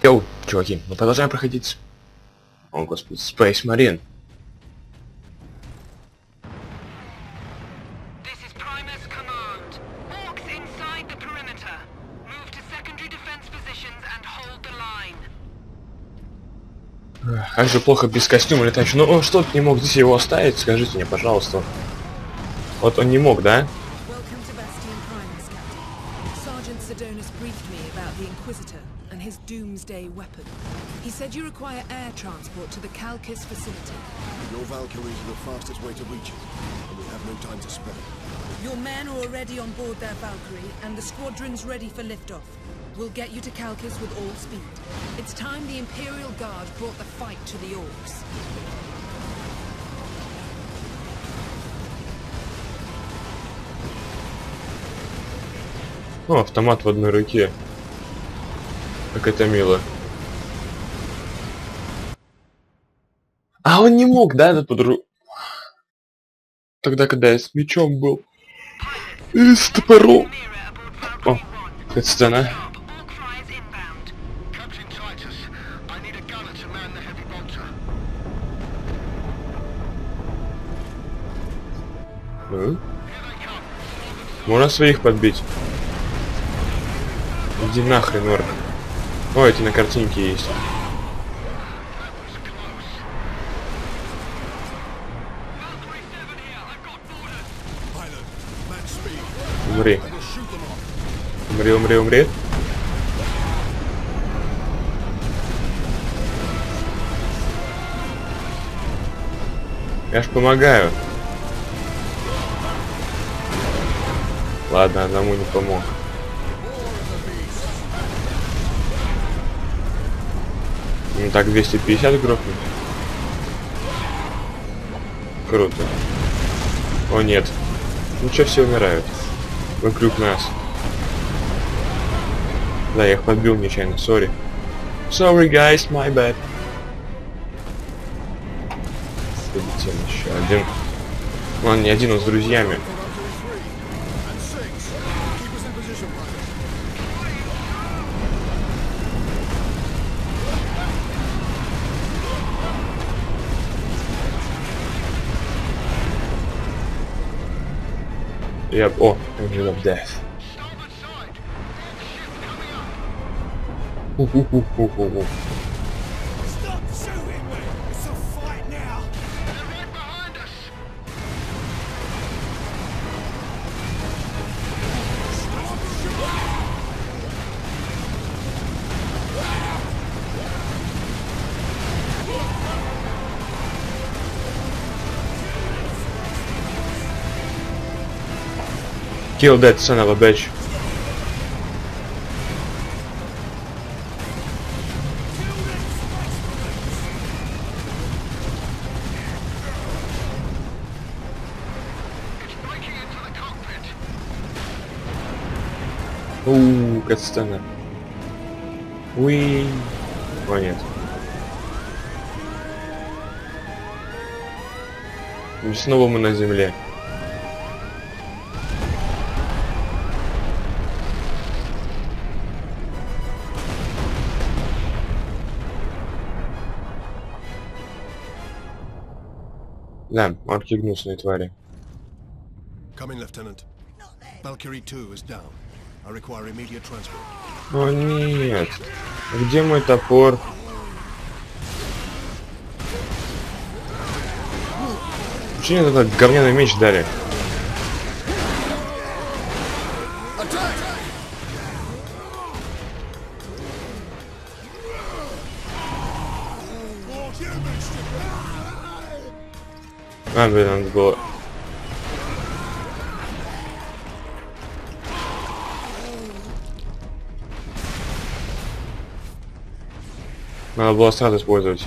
Йоу, чуваки, мы продолжаем проходить. О, господи, Space Marine. Как же плохо без костюма летающего. Ну он что-то не мог здесь его оставить, скажите мне, пожалуйста. Вот он не мог, да? Doomsday weapon. He said you require air transport to the Calkis facility. Your Valkyries are the fastest way to reach it, and we have no time to spare. Your men are already on board their Valkyrie, and the squadron's ready for liftoff. We'll get you to Calkis with all speed. It's time the Imperial Guard brought the fight to the Orcs. О, автомат в одной руке. Как это мило. А он не мог, да, этот подруг... Тогда, когда я с мечом был. И с топором. О, эта сцена. Можно своих подбить. Иди нахрен, орк. О, эти на картинке есть. Умри. Умри, умри, умри. Я ж помогаю. Ладно, одному не помог. Ну так 250 грохнуть. Круто. О нет. Ну что, все умирают. Вокруг нас. Да, я их подбил нечаянно, sorry. Sorry guys, my bad. Полетел еще один. Он не один, он с друзьями. Yep. Oh, Angel of Death. Stop shooting me! It's a fight now! They're right behind us! Stop shooting! Kill that son of a bitch. Катсцена. Уи. О, нет. И снова мы на земле. Да, орки гнусные твари. Coming, Lieutenant. Valkyrie 2 is down. I require immediate transport. О нет. Где мой топор? Почему мне этот говняный меч дали? А, блин, надо было... Надо было сразу использовать.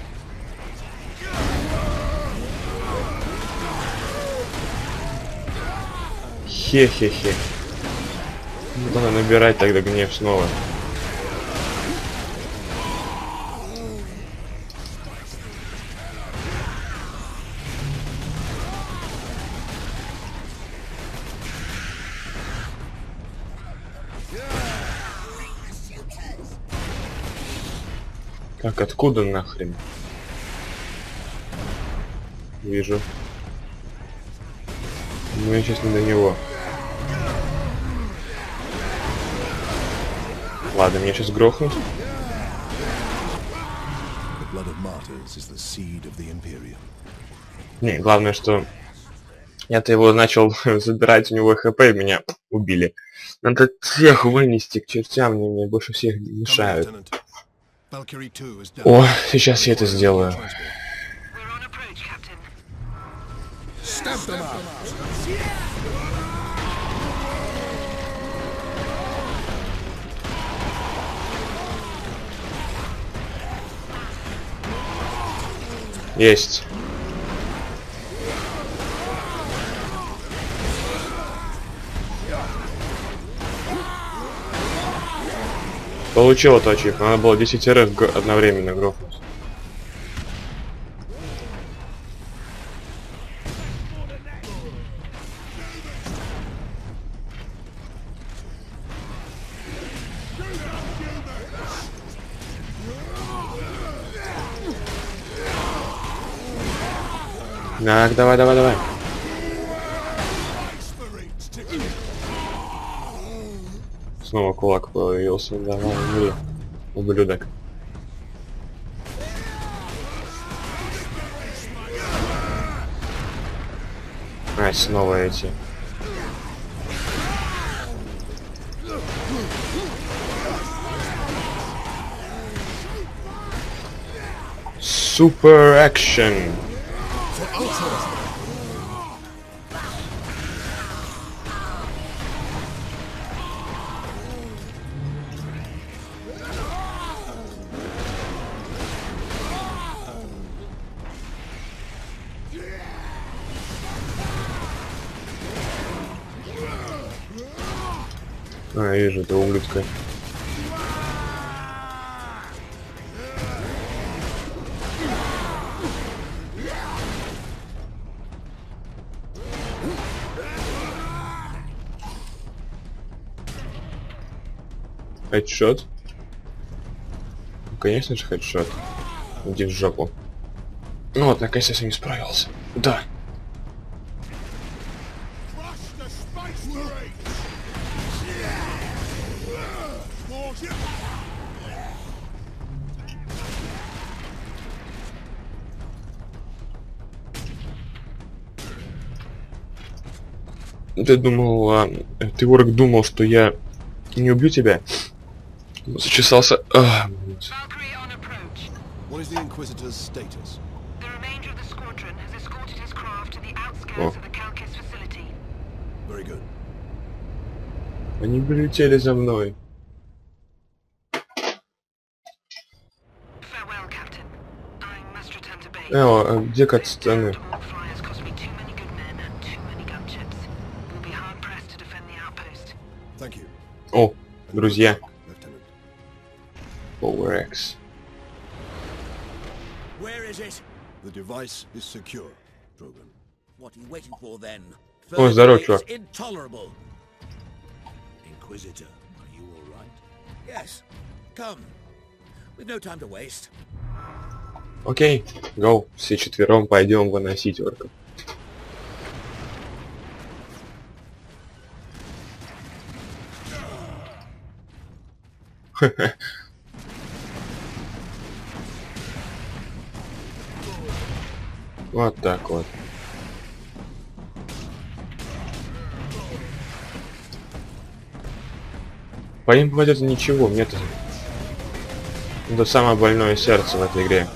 Хе-хе-хе. Надо набирать тогда гнев снова. Так, откуда нахрен? Вижу. Ну, я сейчас не до него. Ладно, меня сейчас грохнут. The blood of martyrs is the seed of the Imperium. Не, главное, что я-то его начал забирать, у него хп, и меня убили. Надо всех вынести к чертям, мне больше всех Come in, мешают. Lieutenant. Valkyrie 2 is down. О, сейчас я это сделаю. We're on approach, Captain. Stamp them out. Есть. Получил эту ачивку. Надо было 10 одновременно грохнуть. Так, давай, давай, давай. Снова кулак появился. Давай, умри, ублюдок. Ай, снова эти. Супер экшен. А, вижу, это ублюдка. Хедшот? Ну, конечно же, хедшот. Иди в жопу. Ну вот, наконец-то я с ним справился. Да. Ты думал, ты, Ворог, думал, что я не убью тебя? Зачесался. Valkyrie on approach. What is the Inquisitor's status? The remainder of the squadron has escorted his craft to the outskirts Oh. of the Calcis facility. Very good. Они прилетели за мной. Farewell, Captain. I must return to base. А где кат-сцены? Hawk flyers cost me too many good men and too many gunships. We'll be hard pressed to defend the outpost. Thank you. О, друзья. Lieutenant. Power X. Where is it? The device is secure, Drogon. What are you waiting for then? Oh, здорово, Further delay is чувак. intolerable. Inquisitor, are you all right? Yes. Come. We've no time to waste. Окей, гоу. Все четвером пойдем выносить орков. Вот так вот. По ним попадется ничего, мне-то... Это самое больное сердце в этой игре.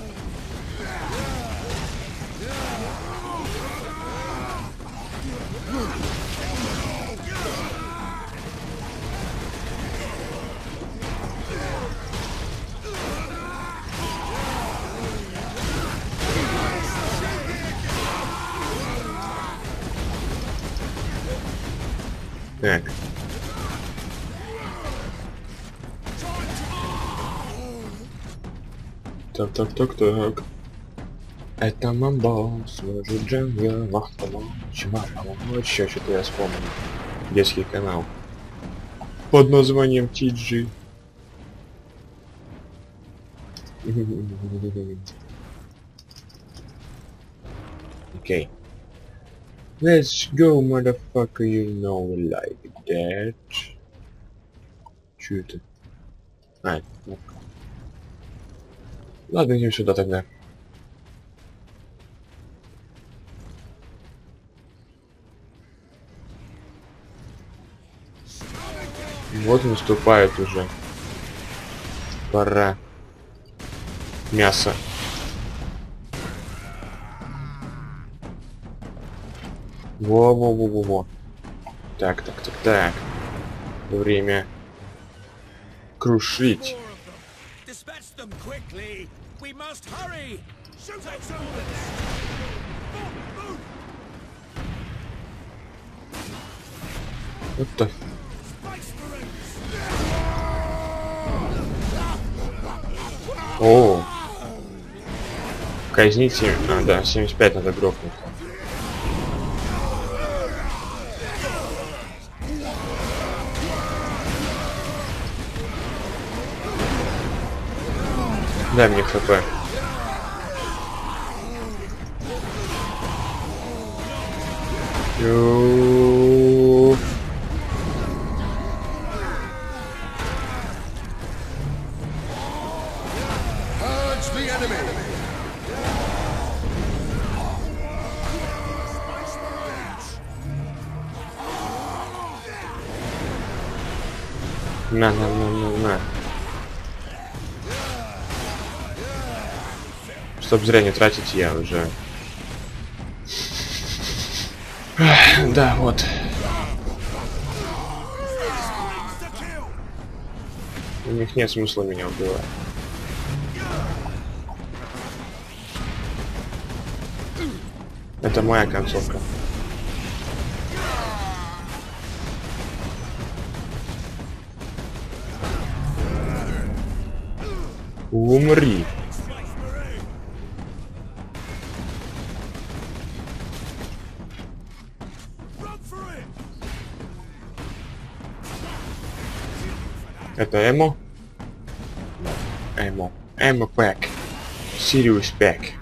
Так. Так. Это мамбос, может джангл, махта помочь, еще что-то я вспомнил. Детский канал. Под названием TG. Окей. Let's go, motherfucker, you know like that. Чё это? А, это кнопка. Ладно, идем сюда тогда. Вот наступает уже. Пора. Мясо. Во-во-во-во-во. Так. Время крушить. Dispatch them quickly. We must hurry. Shoot at Вот так. О, казните. А, да, 75 надо грохнуть. Дай мне хп. Ю. Purge the enemy! На. Чтоб зря не тратить, я уже... Да, вот. У них нет смысла меня убивать. Это моя концовка. Умри. Это эмо? Эмо пэк. Сириус пэк.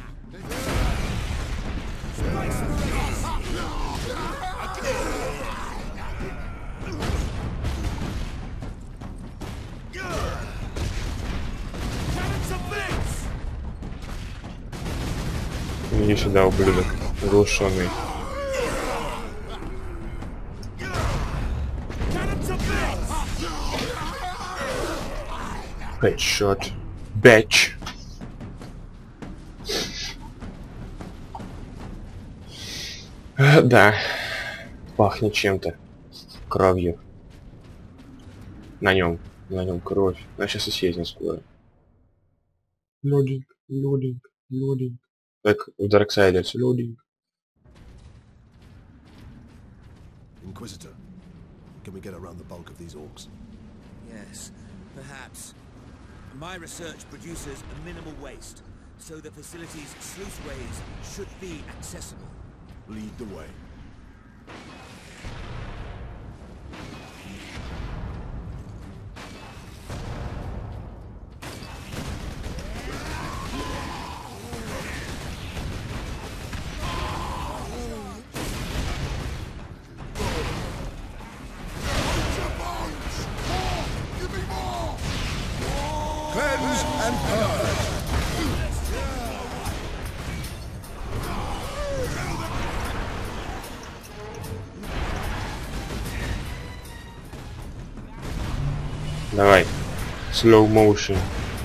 Иди сюда, ублюдок. Глушёный. Headshot. Бэч. Да. Пахнет чем-то. Кровью. На нем кровь. Она сейчас исчезнет скоро. Лодинг. Как в Darksiders. Лодинг. Inquisitor, can we get around the bulk of these orcs? Yes, perhaps. My research produces a minimal waste, so the facility's sluiceways should be accessible. Lead the way. Cleanse and purge! Давай. Slow motion.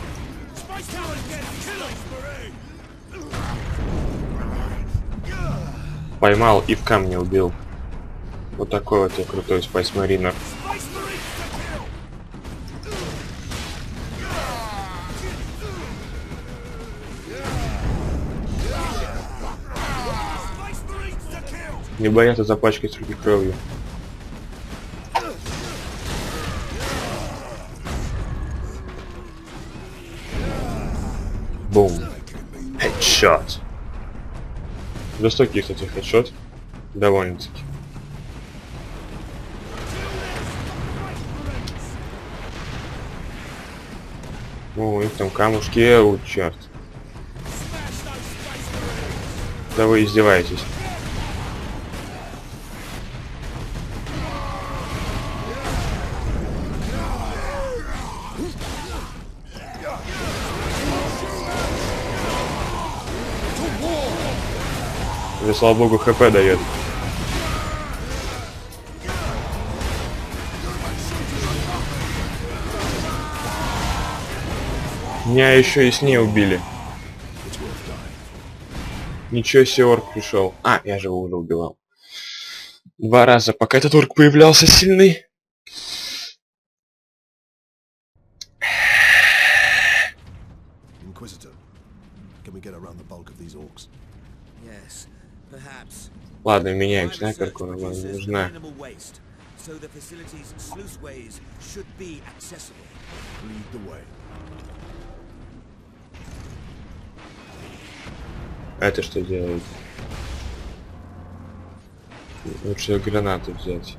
Поймал и в камне убил. Вот такой вот я крутой Спайс Маринер. Не боятся запачкать руки кровью. Бум. Хедшот. Жестокий, кстати, хедшот. Довольно-таки. О, у них там камушки, о, черт. Да вы издеваетесь. Да, слава богу, хп дает. Меня еще и с ней убили. Ничего себе, орк пришел. А, я же его уже убивал. 2 раза, пока этот орк появлялся сильный. Inquisitor, can we get around the bulk of these orcs? Yes, perhaps. Ладно, меняем My research снайперку, она нам produces нужна. minimal waste, so the facility's sluiceways should be accessible. Lead the way. Это что делает? Лучше гранаты взять.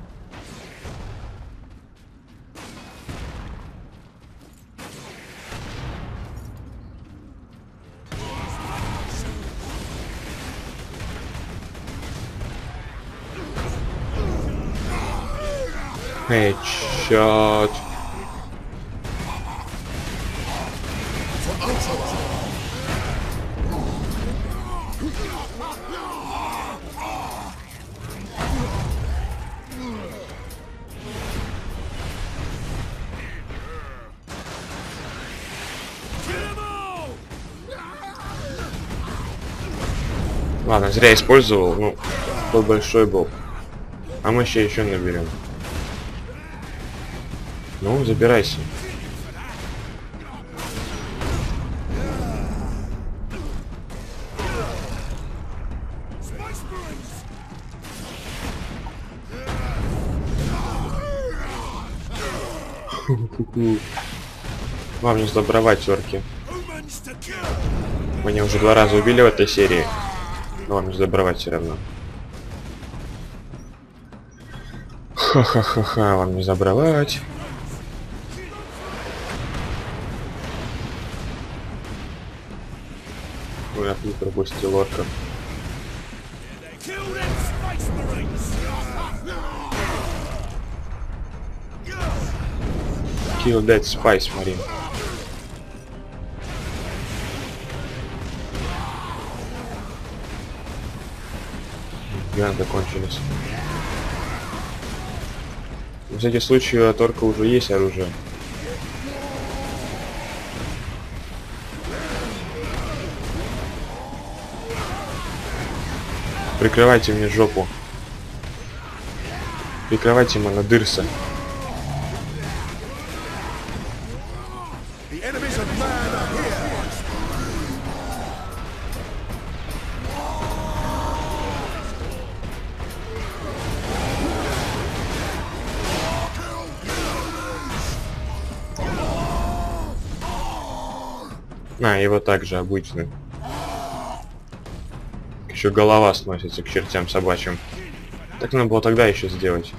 Headshot. Ладно, зря использовал, ну, тот большой был. А мы еще наберем. Ну, забирайся. Вам не сдобровать, орки. Меня уже 2 раза убили в этой серии. Но вам не сдобровать все равно. Ха-ха-ха-ха, вам не забровать. Ой, я не пропустил орков. Kill that spice, Marine. Гранаты кончились. На всякий случай у торка уже есть оружие. Прикрывайте мне жопу. Прикрывайте монодырса. The enemies of man are here! А, его также обычно. Еще голова сносится к чертям собачьим. Так надо было тогда еще сделать.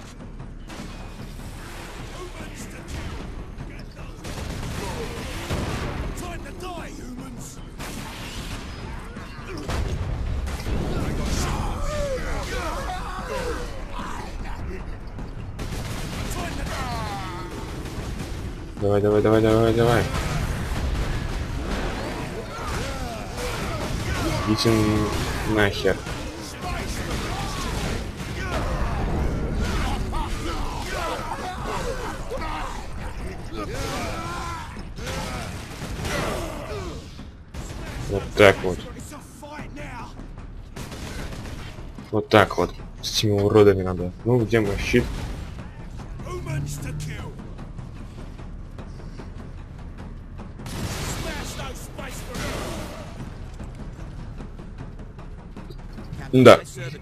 Давай, давай, давай, давай, давай. Идите нахер. Вот так вот. Вот так вот. С этими уродами надо. Ну, где мой щит? Да.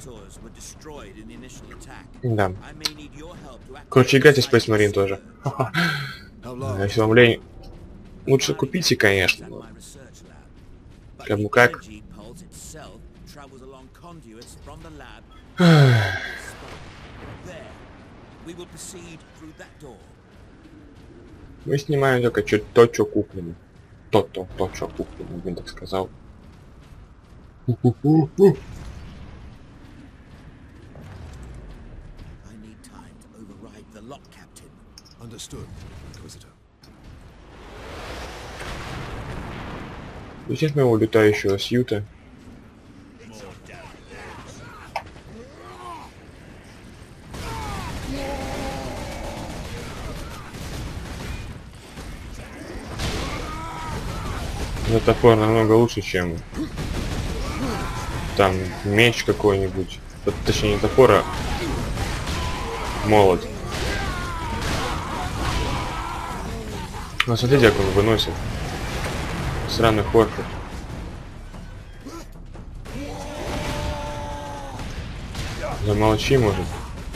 Да. Короче, играйте в Space Marine тоже. Если вам лень, лучше купите, конечно. Но... Кому как. Мы снимаем только то, что куплено. То, что куплено, я так сказал. Understood, Inquisitor. Сейчас моего летающего сьюта. Но топор намного лучше, чем там меч какой-нибудь. Точнее, не топор, а молот. Ну, смотрите, как он выносит. Сраных орков. Замолчи, может.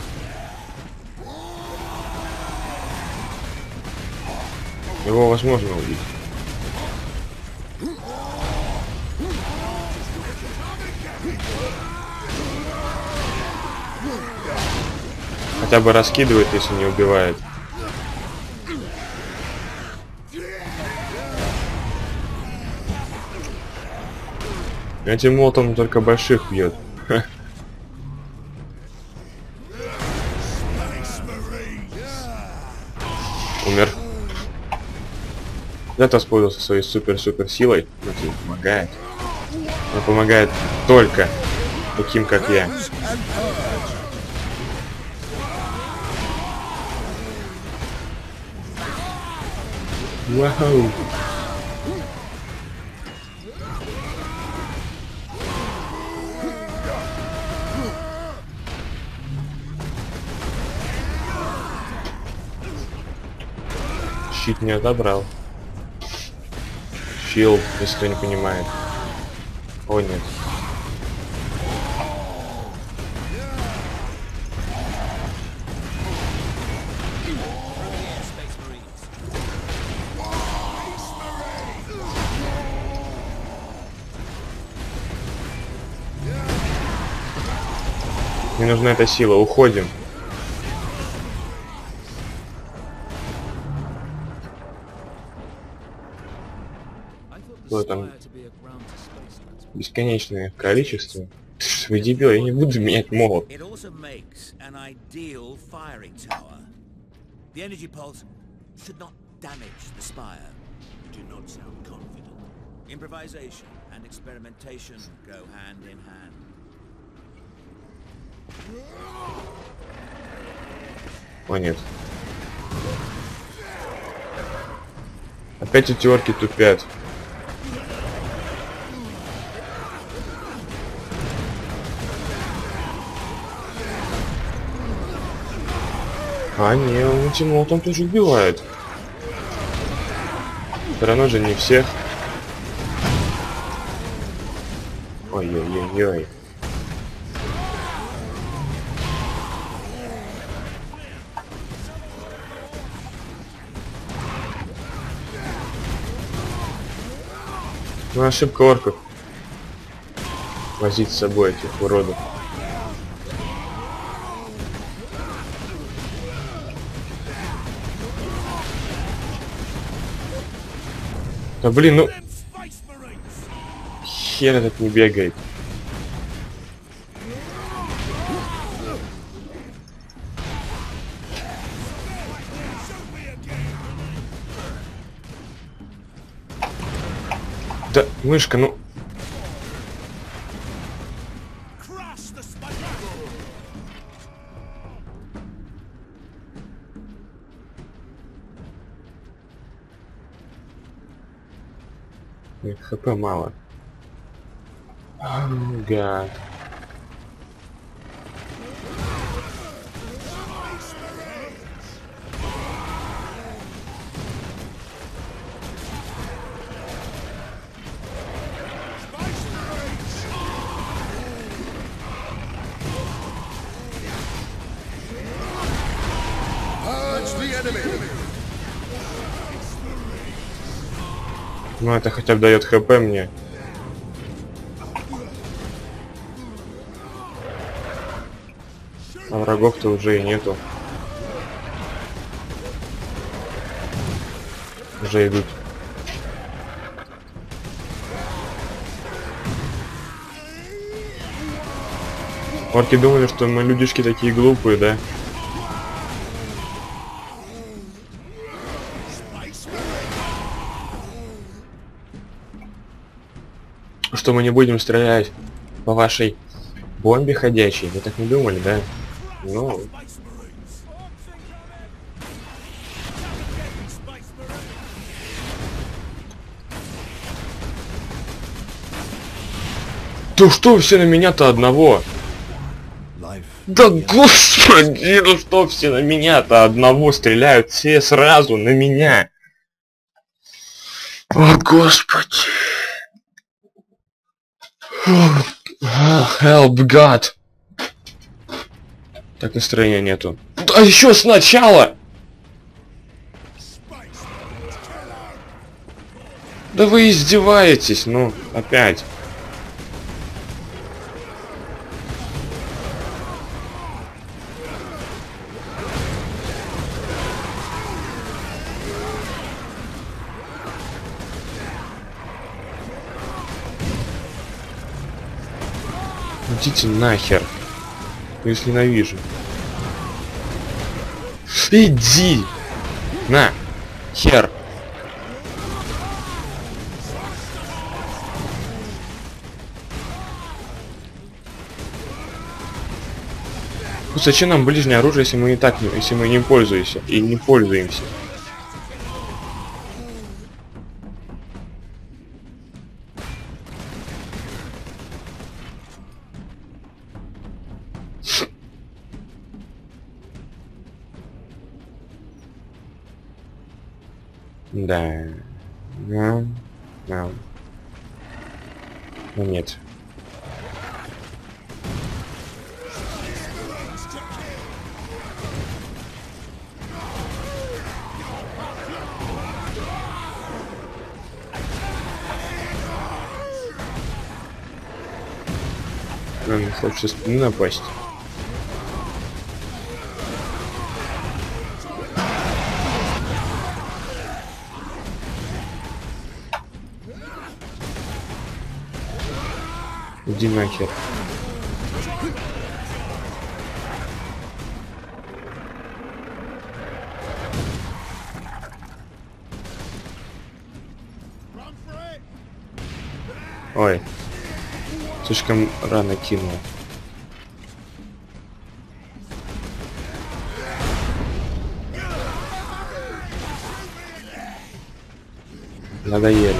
Его возможно убить. Хотя бы раскидывает, если не убивает. Этим молотом только больших бьет. Умер. Я воспользовался своей супер-супер силой. Он тебе помогает. Он помогает только таким, как я. Вау. Щит не отобрал. Щилд, если кто не понимает. О, нет. Мне нужна эта сила, уходим. Что там? Бесконечное количество. Вы дебил, я не буду менять молот. О, нет. Опять эти орки тупят. А, не, он этим молотом тоже убивает. Все равно же не всех. Ой-ой-ой-ой. Ну, ошибка орков. Возить с собой этих уродов. Да блин, ну... Хер этот не бегает. Да, мышка, ну... Нет, хп мало. Гад. Ну это хотя бы дает хп мне. А врагов-то уже и нету. Уже идут. Орки думали, что мы людишки такие глупые, да? Что мы не будем стрелять по вашей бомбе ходячей. Вы так не думали, да? Ну... Да что все на меня-то одного? Да господи, ну что все на меня-то одного стреляют? Все сразу на меня. О господи. Help God. Так настроения нету. Да еще сначала! Да вы издеваетесь, ну, опять. Идите нахер. Я их ненавижу. Иди! На! Хер! Ну зачем нам ближнее оружие, если мы и так, если мы не пользуемся и не пользуемся? Да. Ну нет. Он хочет со спины напасть. Иди нахер. Ой. Слишком рано кинул. Надоели.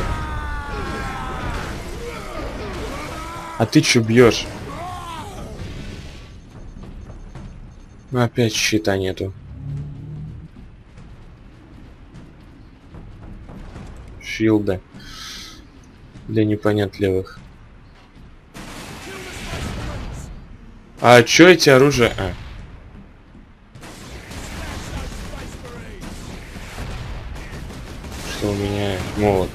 А ты чё бьешь? Ну опять щита нету. Шилда. Для непонятливых. А чё эти оружия? А. Что у меня молот.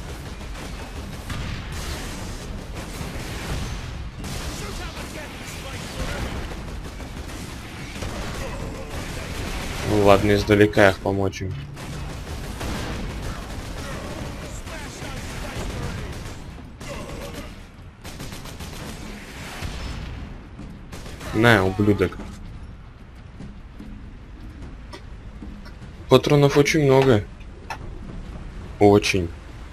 Ну ладно, издалека их помочь им. На, ублюдок. Патронов очень много. Очень.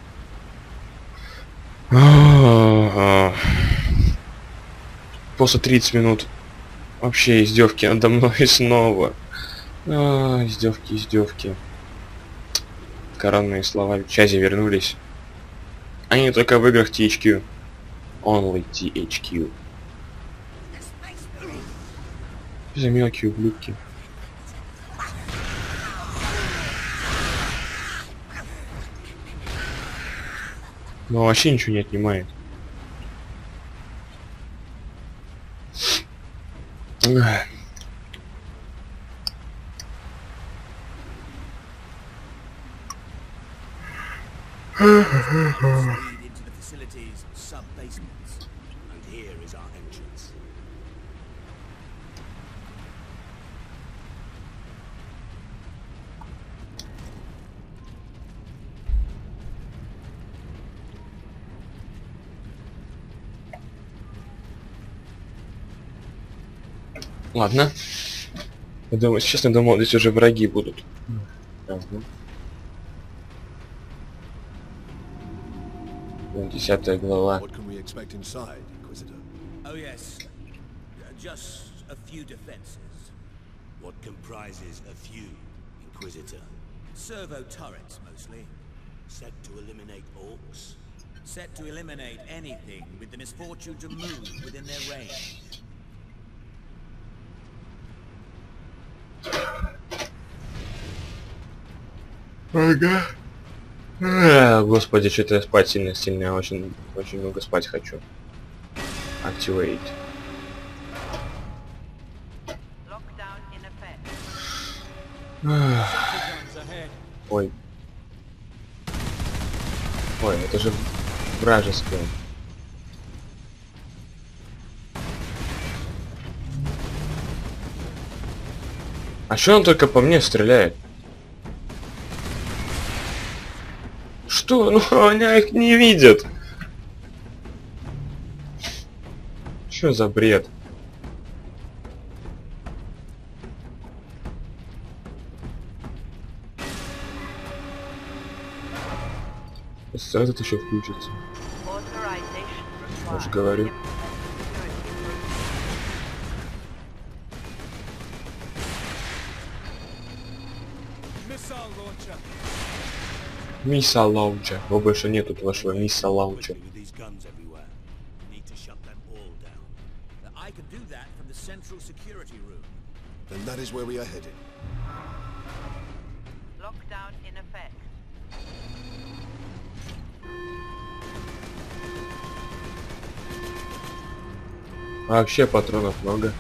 После 30 минут вообще издевки надо мной снова. Издевки, издевки. Коронные слова Чази вернулись. Они только в играх THQ. Only THQ. За мелкие ублюдки. Но вообще ничего не отнимает. Ладно. Я думаю, честно думал, здесь уже враги будут. Ага. 10 глава. What can we expect inside, Inquisitor? Oh yes, just a few defenses. What comprises a few, Inquisitor? Servo turrets, mostly. Set to eliminate orcs? Set to eliminate anything with the misfortune to move within their range. Ага. Господи, что-то я спать сильно, я очень много спать хочу. Activate. Ой. Ой, это же вражеское. А что он только по мне стреляет? Что? Ну, они их не видят. Что за бред? Этот еще включится. Я же говорю. Мисса Лаунча. Его больше нет тут вашего Мисса Лаунча. Then that is where we are headed. Lockdown in effect. А вообще патронов много.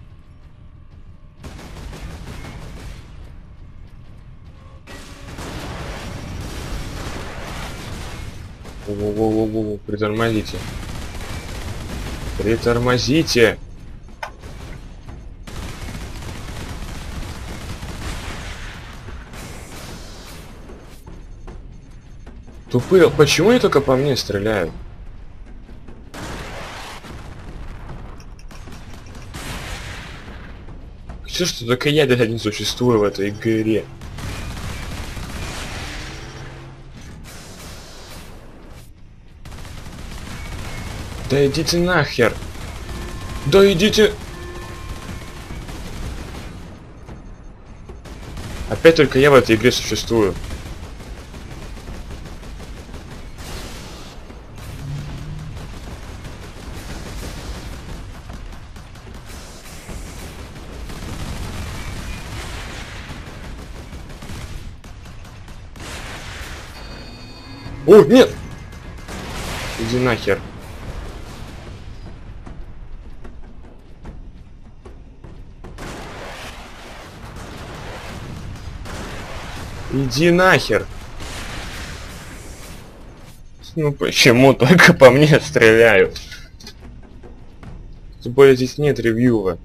Во-во-во-во-во, притормозите. Притормозите! Тупые, почему они только по мне стреляют? Все, что только я не существую в этой игре. Да идите нахер! Да идите! Опять только я в этой игре существую. О, нет! Иди нахер. Иди нахер. Ну почему только по мне стреляют? Тем более здесь нет ревьюва.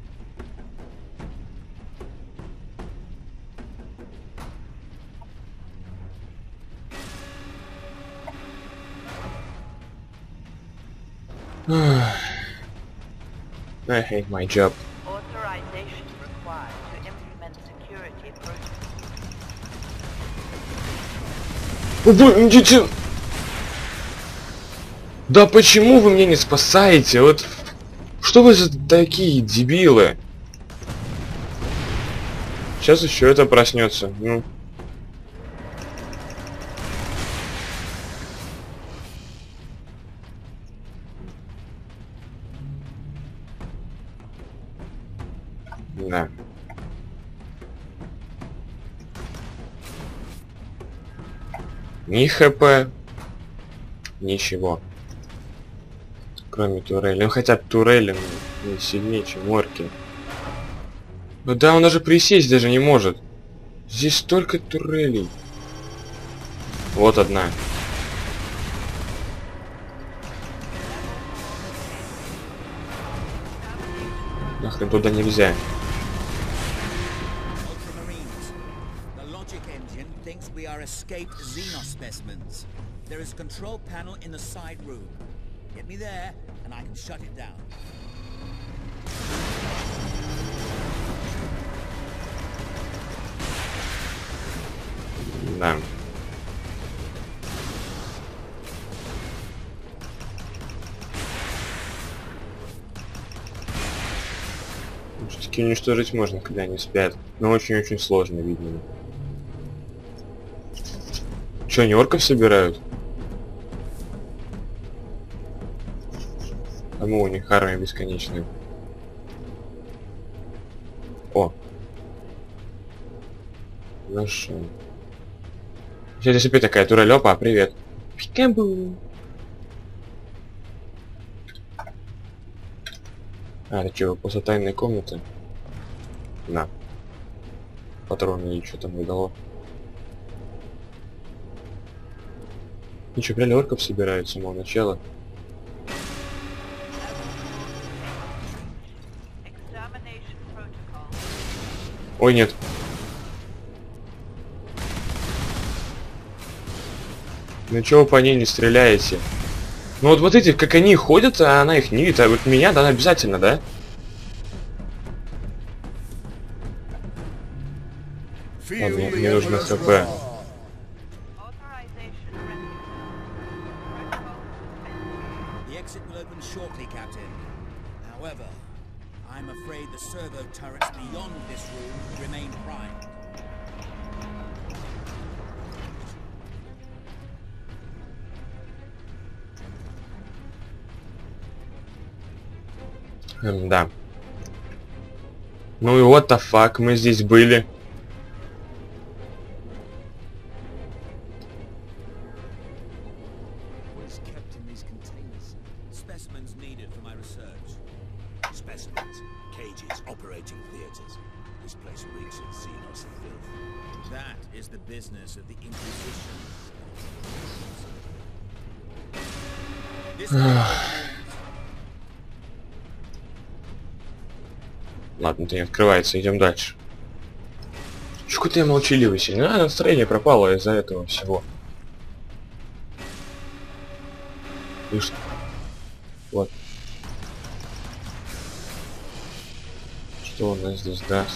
I hate my job. Authorization required to implement security protocols. Вы идите! Да почему вы меня не спасаете? Вот что вы за такие дебилы? Сейчас еще это проснется. Ну. Да. Ни хп, ничего. Кроме турели. Ну хотя турели не сильнее, чем орки. Ну да, он даже присесть даже не может. Здесь столько турелей. Вот одна. Нахрен туда нельзя. We are escaped Xenos specimens. There is a control panel in the side room. Get me there, and I can shut it down. Да. Все-таки уничтожить можно, когда они спят. Но очень-очень сложно, видимо. Че, они орков собирают? Кому у них армия бесконечная? О! Хорошо. Сейчас опять такая турель. Опа, привет. Пикабу. А, это что, после тайной комнаты? На. Патроны или что там выдало. Ничего, прям орков собирают с самого начала. Ой, нет. Ну чего вы по ней не стреляете? Ну вот эти, как они ходят, а она их не видит, а вот меня, да, обязательно, да? Ладно, мне нужно хп. Да. Ну и what the fuck, мы здесь были. Ладно, это не открывается, идем дальше. Чё-то я молчаливый сильно. Настроение пропало из-за этого всего. И что? Вот. Что у нас здесь даст?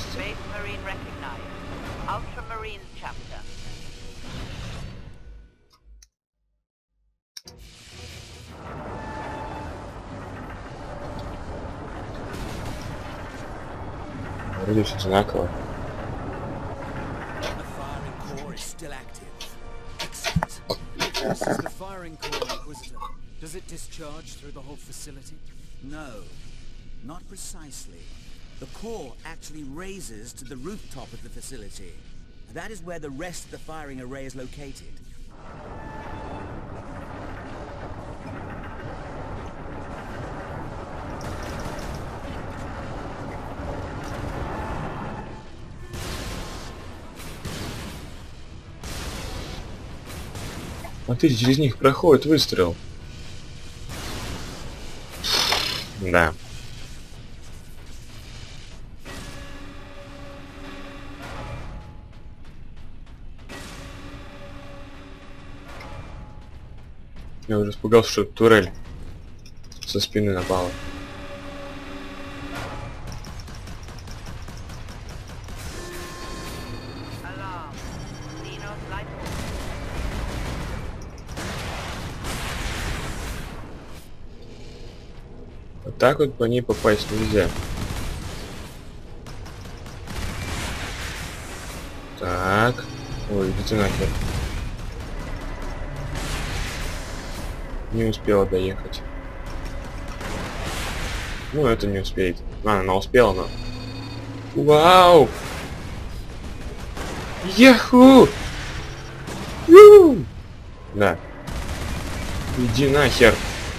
Вроде все одинаково. This is the firing core, Inquisitor. Does it discharge through the whole facility? No, not precisely. The core actually raises to the rooftop of the facility. That is where the rest of the firing array is located. Смотрите, через них проходит выстрел. Да. Я уже испугался, что это турель со спины напала. Вот так вот по ней попасть нельзя. Так. Ой, иди ты нахер. Не успела доехать. Ну, это не успеет. Она успела, но... Вау! Яху! Да. Иди нахер.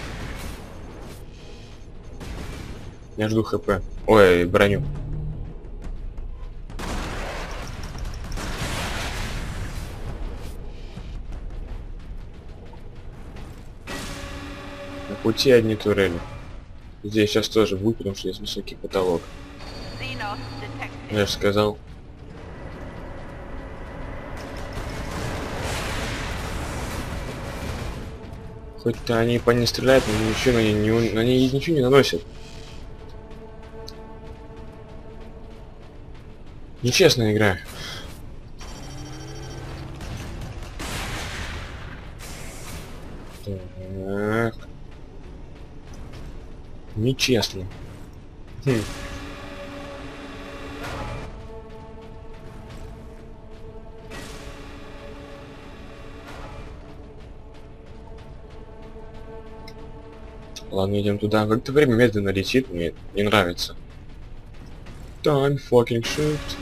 Я жду хп. Ой, броню. На пути одни турели. Здесь сейчас тоже будет, потому что есть высокий потолок. Я же сказал. Хоть-то они по ней стреляют, но ничего они ничего не наносят. Нечестная игра. Так. Нечестно. Ладно, идем туда. Как-то время медленно летит, мне не нравится. Time fucking shift.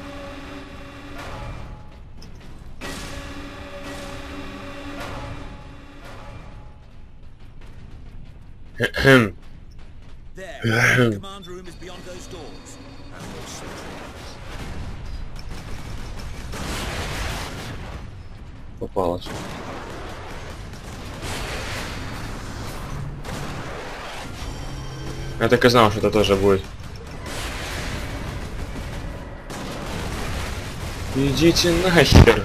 There. The command room is beyond those doors. Попалась. Я так и знал, что это тоже будет. Идите нахер.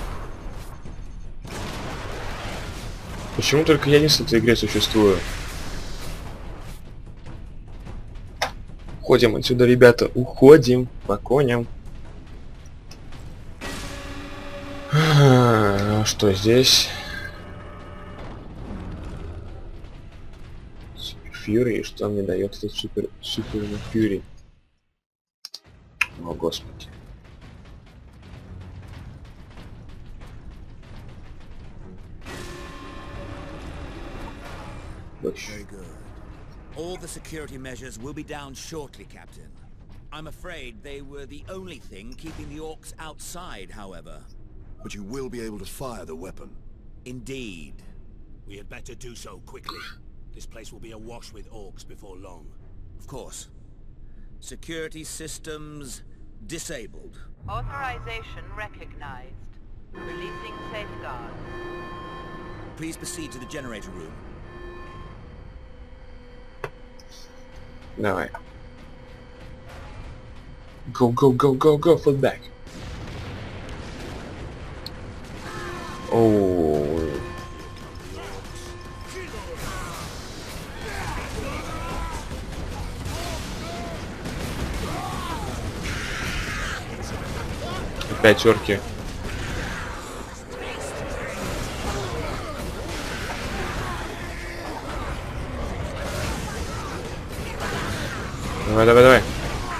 Почему только я не с этой игре существую? Уходим отсюда, ребята. Уходим по коням. Что здесь? Фьюри, что мне дает этот супер Фьюри? О, господи. Very good. All the security measures will be down shortly, Captain. I'm afraid they were the only thing keeping the orcs outside, however. But you will be able to fire the weapon. Indeed. We had better do so quickly. This place will be awash with orcs before long. Of course. Security systems disabled. Authorization recognized. Releasing safeguards. Please proceed to the generator room. Давай. Go, go, go, go, go, fall back. Оу. Опять орки. Давай, давай, давай.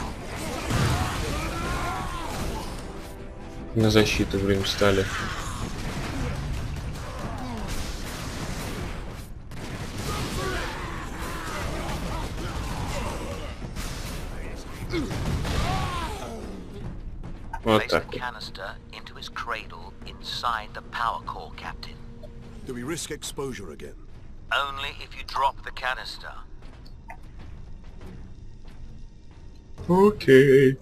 На защиту, блин, встали. Вот так. Do we risk exposure again? Only if you drop the canister. Окей.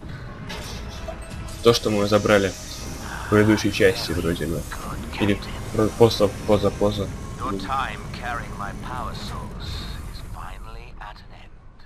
То, что мы забрали в предыдущей части, вроде бы. Или поза. Your time carrying my power source is finally at an end.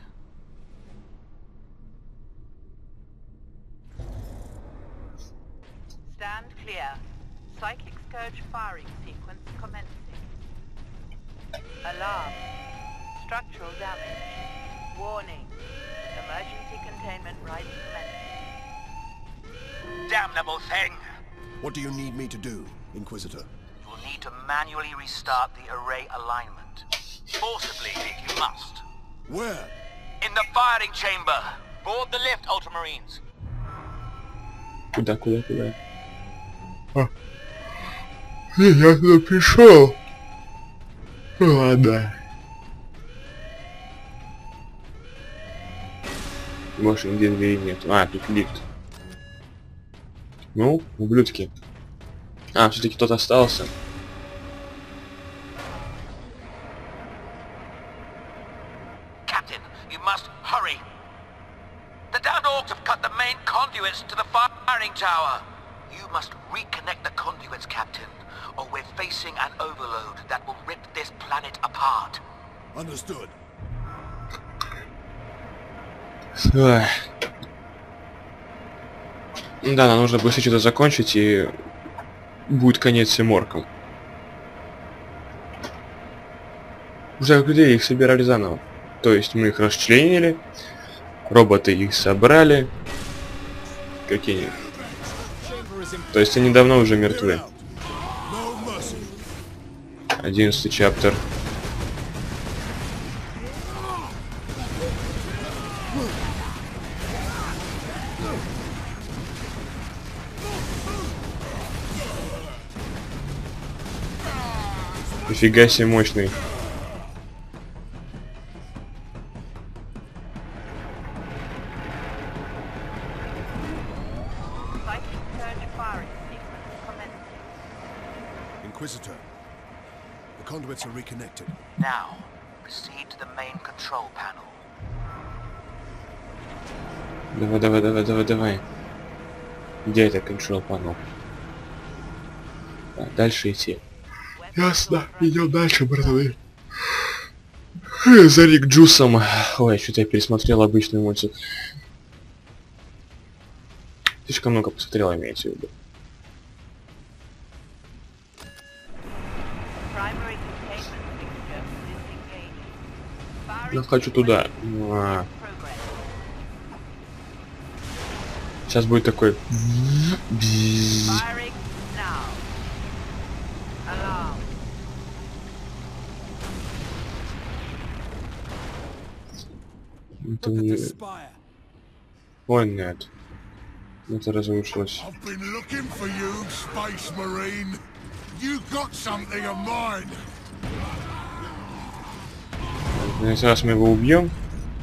Stand clear. Cyclic Scourge firing sequence commencing. Alarm. Structural damage. Warning. Emergency containment rights commencing. Damnable thing! What do you need me to do, Inquisitor? You'll need to manually restart the array alignment. Forcibly, if you must. Where? In the firing chamber! Board the lift, Ultramarines! Куда? Я туда пришел. Ладно. Больше нигде двери нет. А, тут лифт. Ну, ублюдки. А, все-таки кто-то остался. Captain, you must hurry! The downed orcs have cut the main conduits to the firing tower! You must reconnect the conduits, Captain, or we're facing an overload that will rip this planet apart. Understood. Ой. Да, нам нужно быстро что-то закончить, и будет конец всем оркам. Уже где их собирали заново. То есть мы их расчленили, роботы их собрали. Какие? То есть они давно уже мертвы. 11 чаптер. Нифига себе мощный. Inquisitor, the conduits are reconnected. Now, proceed to the main control panel. Давай. Где это control panel? А, дальше идти. Ясно, идем дальше, братаны. За Рик Джусом. Ой, что-то я пересмотрел обычный мультик. Слишком много посмотрел, имеется в виду. Я хочу туда. Сейчас будет такой. Это не... Ой, нет. Это разрушилось. Сейчас мы его убьем.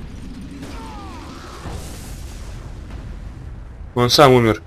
Он сам умер.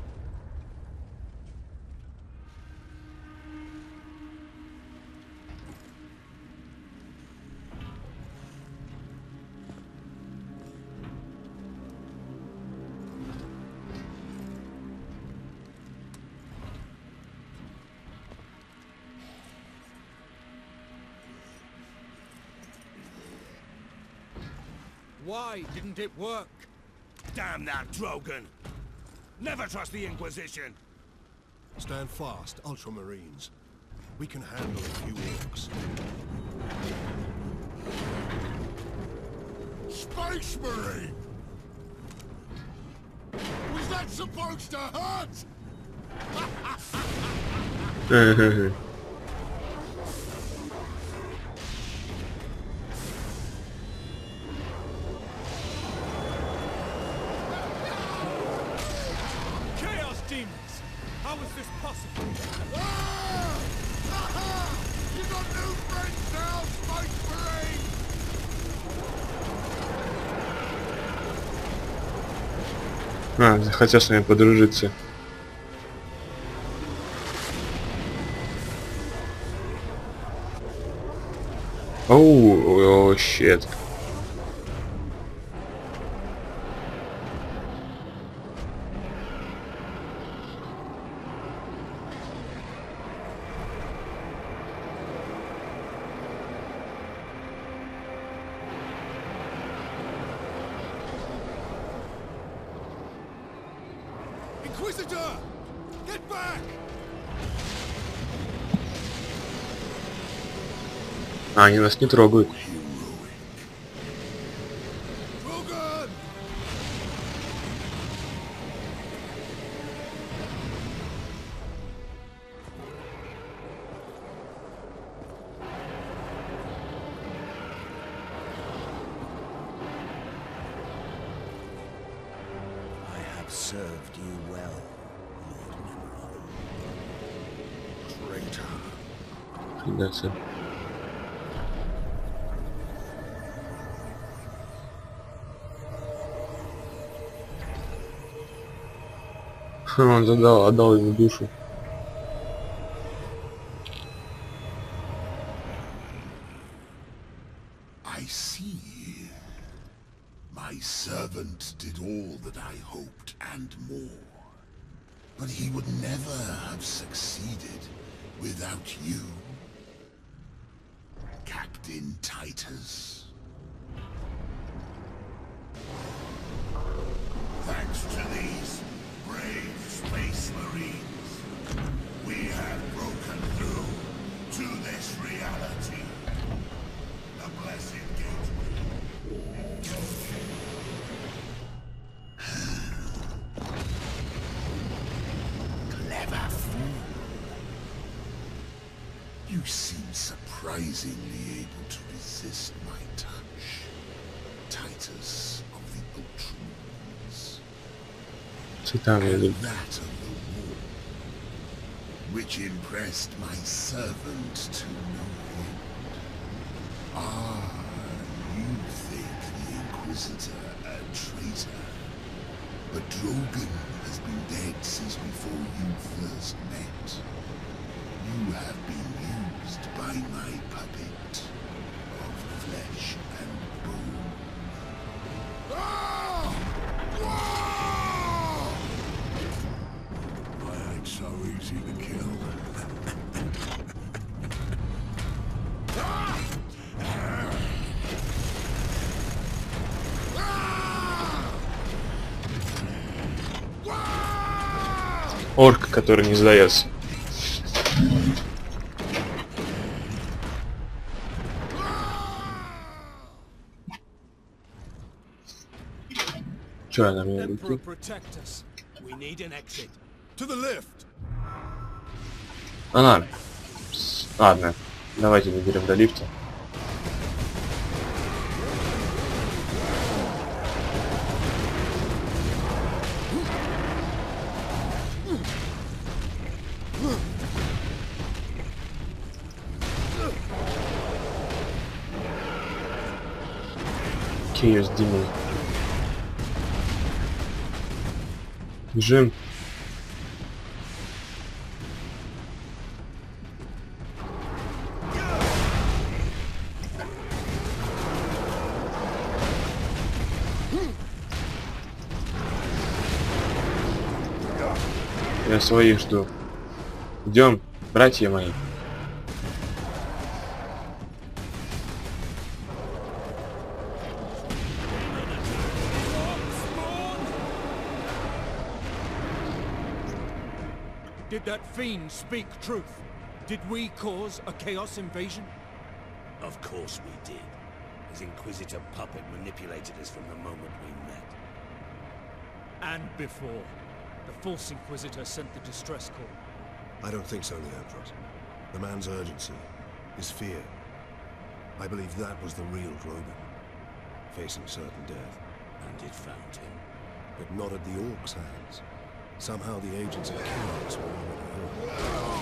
Why didn't it work? Damn that Drogon! Never trust the Inquisition! Stand fast, Ultramarines. We can handle a few orcs. Space Marine! Was that supposed to hurt? How is this possible? You got new friends now, Space Marine! Захотел с вами подружиться. Оу, щет. Inquisitor! Get back! Они нас не трогают. Drogon! I have served you well, Lord Nimrod. Traitor. Придется. Он отдал ему душу. I see. My servant did all that I hoped and more. But he would never have succeeded without you, Captain Titus. Thanks to these brave Space Marines, we have broken through to this reality. The Blessed Gateway. Clever fool. You seem surprisingly able to resist my touch. Titus of the Ultramarines. And that of the war, which impressed my servant to no end. Ah, you think the Inquisitor a traitor, but Drogon has been dead since before you first met. You have been used by my puppet of flesh and bone. Ah! Ah! I ain't so easy to kill. Орк, который не сдается. Че она мне летит? Ага. Ладно. Давайте доберем до лифта. Chaos Demon. Бежим. Я своих жду. Идем, братья мои. Did that fiend speak truth? Did we cause a Chaos invasion? Of course we did. His Inquisitor puppet manipulated us from the moment we met. And before. The false Inquisitor sent the distress call. I don't think so, Leandros. The man's urgency, his fear. I believe that was the real Drogon, facing certain death. And it found him. But not at the Orcs' hands. Somehow the agents of Chaos were already hurt.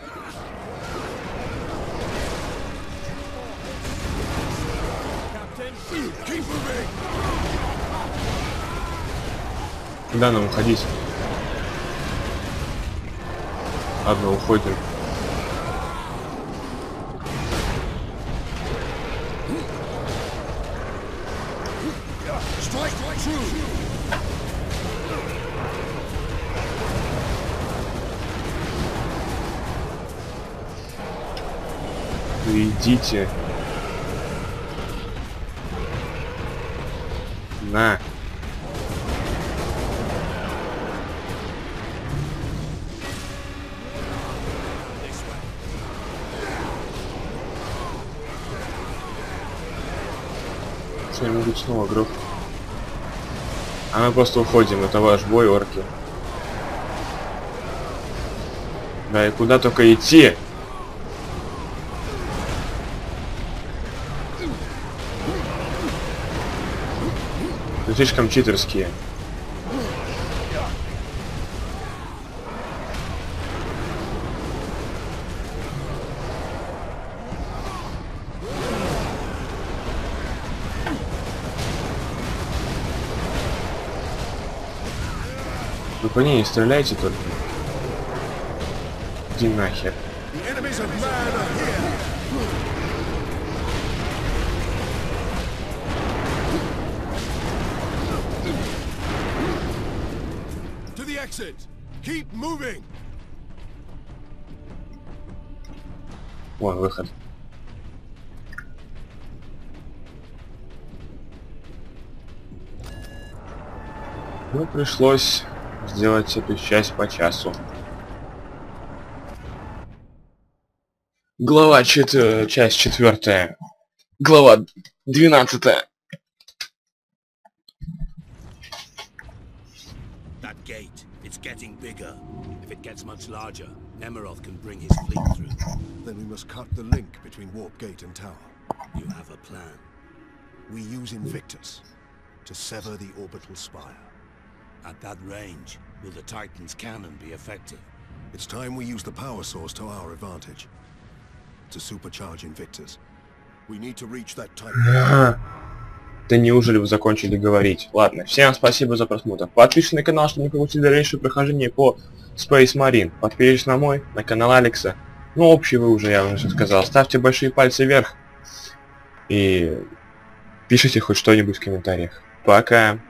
Captain, keep moving! Куда нам уходить? Ладно, уходим. Вы идите. На. Они могут снова грохнуть. А мы просто уходим, это ваш бой, орки. Да и куда только идти? Вы слишком читерские. Вы по ней не стреляйте только. Иди нахер. Вон выход. Ну, пришлось сделать эту часть по часу. Глава часть 4. Глава 12. That gate, it's getting bigger. If it gets much larger, Nemeroth can bring his fleet through. Then we must cut the link between Warp Gate and Tower. You have a plan. We use Invictus to sever the orbital spire. At that range, will the Titan's cannon be effective? It's time we use the power source to our advantage. To supercharge Invictus. We need to reach that Titan. Да неужели вы закончили говорить? Ладно, всем спасибо за просмотр. Подпишись на канал, чтобы не пропустить дальнейшее прохождение по Space Marine. Подпишись на мой, на канал Алекса. Ну, общий вы уже, я уже сказал. Ставьте большие пальцы вверх. И пишите хоть что-нибудь в комментариях. Пока.